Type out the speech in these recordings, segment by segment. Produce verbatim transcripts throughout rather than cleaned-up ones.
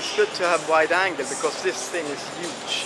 it's good to have wide angle because this thing is huge.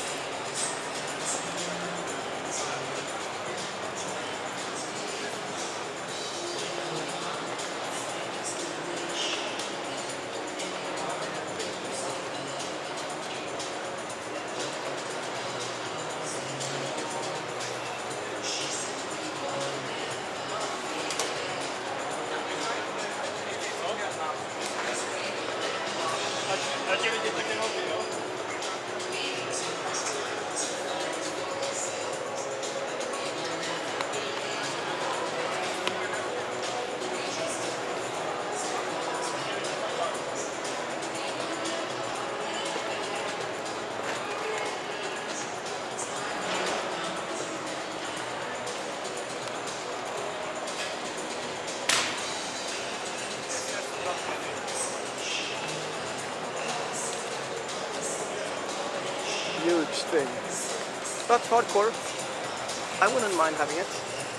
Huge thing. But hardcore, I wouldn't mind having it.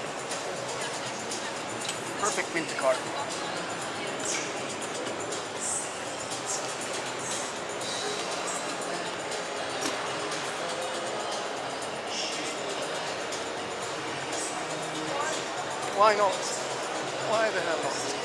Perfect winter car. Why not? Why the hell not?